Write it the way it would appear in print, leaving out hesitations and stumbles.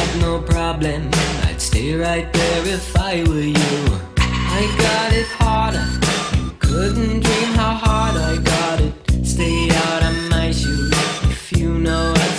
have no problem, I'd stay right there if I were you. I got it harder, you couldn't dream how hard I got it. Stay out of my shoes if you know what